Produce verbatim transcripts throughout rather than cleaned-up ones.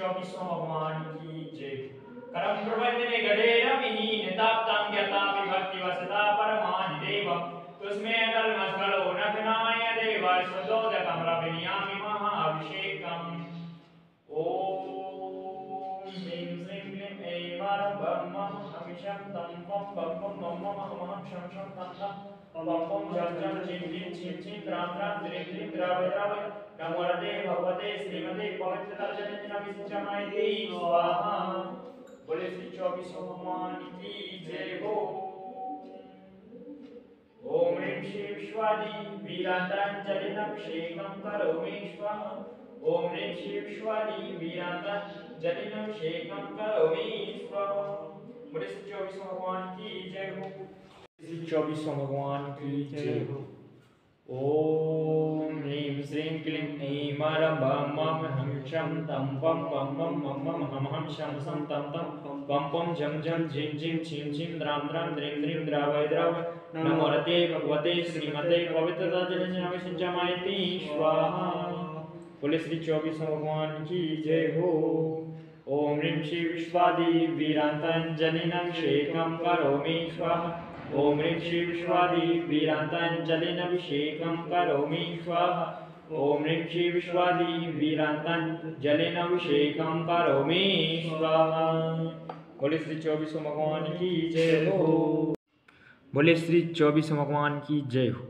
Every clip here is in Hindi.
चौबीसों भगवान की जय। करम प्रबंधने गदे रवि निताप्तां ज्ञाता विभक्ति वसता परमानि देव तुस्मे अदल मस्कलो नखनाय देव स्वदोदकं रविनियामि महाअभिषेकम्। ओम ह्रीं श्रीं क्लीं ऐं वरं बं मं हविषं तं पं पं पं मं मं महं शं शं तं तं पं पं जं जं झिं झिं छिं छिं द्रां द्रां द्रीं द्रीं द्रावय द्रावय नमो रते भगवते श्रीमते पवित्रतरजननी विसिंचमायते स्वाहा। बोले श्री चौबीसों भगवान की जय हो। ओम ह्रीं श्री विश्वादी वीरांतरांजलिनभिषेकं करोमि स्वाहा। ओम ह्रीं श्री विश्वादी वीरांतरांजलिनभिषेकं करोमि स्वाहा। बोले श्री चौबीसों भगवान की जय हो। श्री चौबीसों भगवान की जय हो। ओम ह्रीं श्रीं क्लीं ऐं वरं बं मं हं शं तं पं पं पं मं मं हं हं शं शं तं तं पं पं झं झं झिं झिं छिं छिं द्रां द्रां द्रीं द्रीं द्रावय द्रावय नमो रते भगवते श्रीमते पवित्रतरजननी विसिंचमायते स्वाहा। बोले श्री चौबीसों भगवान की जय हो। ओम ह्रीं श्री विश्वादी वीरांतरांजलिनभिषेकं करोमि स्वाहा। ओम ह्रीं श्री विश्वादी वीरांतरांजलिनभिषेकं करोमि स्वाहा। ओम ह्रीं श्री विश्वादी वीरांतरांजलिनभिषेकं करोमि स्वाहा। बोले श्री चौबीसों भगवान की जय हो। बोले श्री चौबीसों भगवान की जय हो।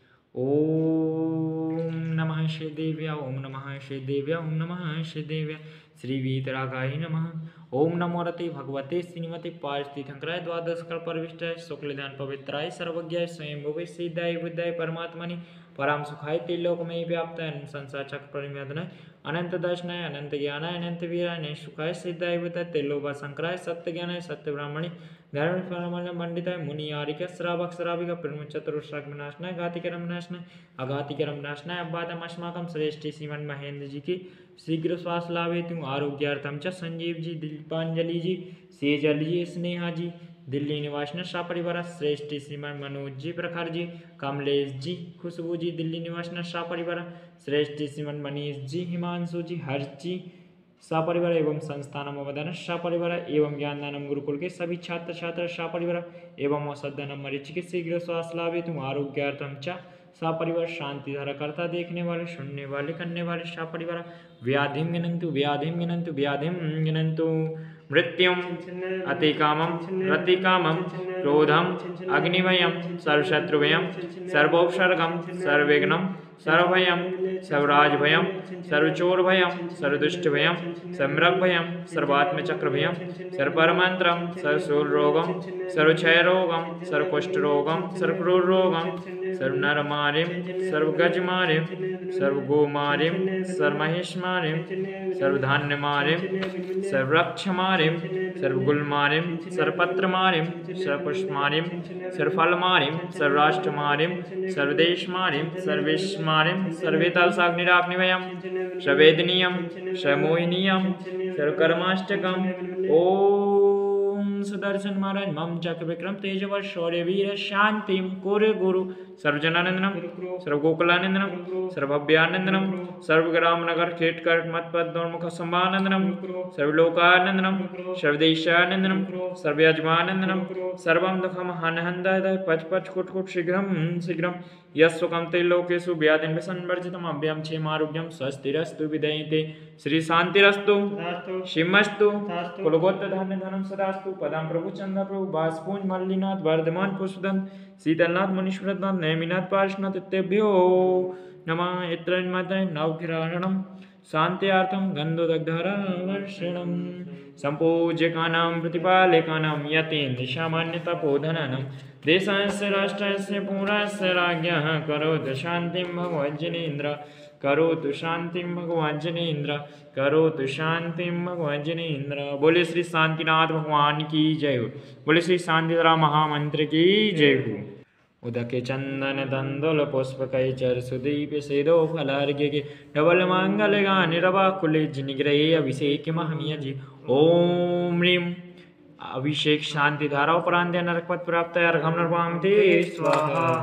ओम नमः श्री देव्या ओम नमः श्री देव्या ओम नमः श्री देव्या श्री वीतरागाय नमः। ओम नमो रते भगवते श्रीमते पार्षदीर्थंकराय द्वादश कल्पविष्टाय शुक्ल ध्यान पवित्राय सर्वज्ञाय स्वयंभुवे सिद्धाय बुद्धाय परमात्मनि पराम सुखाय त्रिलोकमयि व्याप्ताय संसार चक्र परिमेदनाय अनंत दर्शनाय अनंत ज्ञानाय अनंत वीराय नैष्ठुकाय सिद्धाय बुद्धाय त्रिलोक शंकराय सत्य ज्ञानाय सत्य ब्राह्मणि धर्म परमल मंडिताय मुनि आरिक श्रावक श्राविका प्रमुख चतुर्श्राक विनाशनाय घातिकरम नाशनाय अघातिकरम नाशनाय अब्बादम अस्माकं श्रेष्ठ श्रीमन महेंद्र जी की शीघ्र श्वास लाभे तुम आरोग्यार्थम च संजीव जी दीपांजलि जी सेजल जी स्नेहा जी दिल्ली निवास शाह परिवार श्रेष्ठ श्रीमान मनोज जी प्रखर जी कमलेश जी खुशबू जी दिल्ली निवास शाह परिवार श्रेष्ठ श्रीमान मनीष जी हिमांशु जी हर्ष जी शाह परिवार एवं संस्थान अवदान शाह परिवार एवं ज्ञानदानम गुरुकुल के सभी छात्र छात्र शाह परिवार एवं औषधनम मरीच के शीघ्र स्वास्थ्य लाभे तुम आरोग्यार्थम च शाह परिवार शांति धारा करता देखने वाले सुनने वाले करने वाले शाह परिवार व्याधिम गिनंतु व्याधिम गिनंतु व्याधिम गिनंतु मृत्युम अतिकामम रतिकामम क्रोधम अग्निभयम सर्वशत्रुभयम सर्वोपसर्गम सर्वविघ्नम सर्वभयम सर्वराजभयम सर्वचोरभयम सर्वदुष्टभयम सम्रगभयम सर्वात्मचक्रभयम सर्वपरमंत्रम सर्वशूलरोगम सर्वक्षयरोगम सर्वकुष्ठरोगम सर्वक्रूररोगम सर्वनरमारिम सर्वगजमारिम सर्वगोमारिम सर्वमहिषमारिम सर्वधान्यमारिम सर्वरक्षमारिम सर्वगुलमारिम सर्वपत्रमारिम सर्वपुष्पमारिम सर्वफलमारिम सर्वराष्ट्रमारिम सर्वदेशमारिम सर्वेशमारिम सर्वेतलसाग्निराग्निभयम सर्वेदनीयम सर्वमोहिनीयम सर्वकर्माष्टकम। ओम सुदर्शन महाराज मम चक्र विक्रम तेजवर शौर्य वीर शांतिम कुरु गुरु सर्वजनानंदनम सर्वगोकुलानंदनम सर्वभव्यानंदनम सर्वग्राम नगर खेटकर मतपद्मोन्मुख संभानंदनम सर्वलोकानंदनम सर्वदेशानंदनम सर्वयजमानंदनम सर्वम दुखम हनहंदय पच पच कुट कुट शीघ्रम शीघ्रम यस्वकं त्रिलोकेषु व्याधिं विसंवर्जितम् अभ्यं क्षेमारोग्यं स्वस्तिरस्तु विदयते श्री शांतिरस्तु शिवमस्तु कुलगोत्र धन्य धनम सदास्तु पदाम प्रभु चंद्र प्रभु बासपुंज मल्लिनाथ वर्धमान पुष्पदन शीतलनाथ मुनीश्वरनाथ नैमिनाथ पार्श्वनाथ इत्येभ्यो नमः। इत्रन्मतय नवकिराणम शांत्यार्थम गंधोदग्धरा वर्षणम संपूज्यकानां प्रतिपालकानां यतेन्द्र सामान्य तपोधनानां देशस्य राष्ट्रस्य पुरस्य राज्ञः करोतु शान्तिं भगवान् जिनेन्द्र करोतु शान्तिं भगवान् जिनेन्द्र करोतु शान्तिं भगवान् जिनेन्द्र। बोले श्री शांतिनाथ भगवान की जय हो। बोले श्री शांतिधरा महामंत्र की जय हो। उदके चंदन तंदुल पुष्पकै चर सुदीप सेदो फलार्घ्य के डबल मंगल गान रवा कुले जिनिग्रहे अभिषेक महमिया जी। ओम ह्रीं अभिषेक शांति धारा उपरांत नरकपथ प्राप्त अर्घम नर्वाम ते स्वाहा।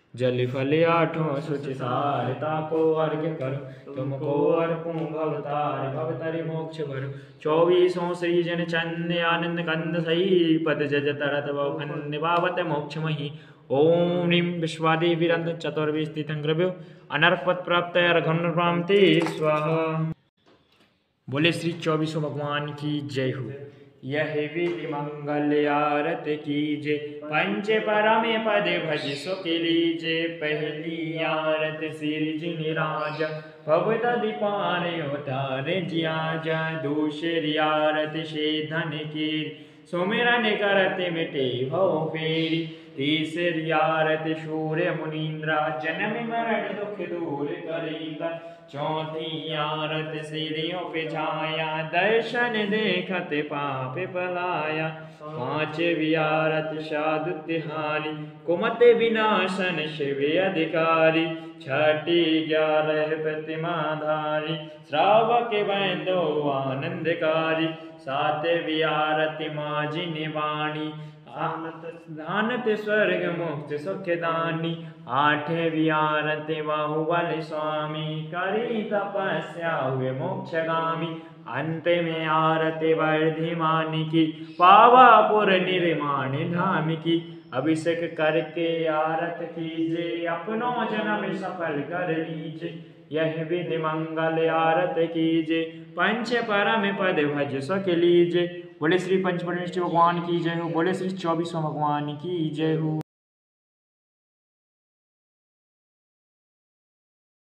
जल फल आठों सुच सार ताको अर्घ्य करो तुमको अर्पूं भवतार भवतरि मोक्ष भरो। चौबीसों श्री जन चंद आनंद कंद सही पद जज तरत भवन निभावत मोक्ष मही। ओम ह्रीं विश्वादेवी रंद चतुर्विश तीर्थंकरभ्यो अनर्पत प्राप्त अर्घन प्राप्ते स्वाहा। बोले श्री चौबीसों भगवान की जय हो। यह विधि मंगल आरत कीजे पंच परमे पद भज सुख लीजे। पहली आरत सिर जिन राजा भव दीपान उतारे जियाजा। दूसरी आरत से धन की सुमिरन करते मिटे भव फेरी। तीसरी आरत सूर्य मुनीन्द्रा जन्म मरण दुख दूर करेगा। चौथी आरत सिरियों पे छाया दर्शन देखत पाप पलाया। पांचवी आरत साधु तिहारी कुमत विनाशन शिव अधिकारी। छठी ग्यारह प्रतिमाधारी श्रावक बंदो आनंदकारी। सातवीं आरत माँ निवाणी आनत स्वर्ग मुक्त सुखदानी। आठवीं आरत बाहुबल स्वामी करी तपस्या हुए मोक्षगामी। अंत में आरत वर्धिमान की पावापुर निर्माण धाम की। अभिषेक करके आरत कीजिए अपनो जन्म सफल कर लीजिए। यह विधि मंगल आरत कीजिए पंच परम पद भज सक लीजिए। बोले श्री पंच परमेश्वर भगवान की जय हो। बोले श्री चौबीसों भगवान की जय हो।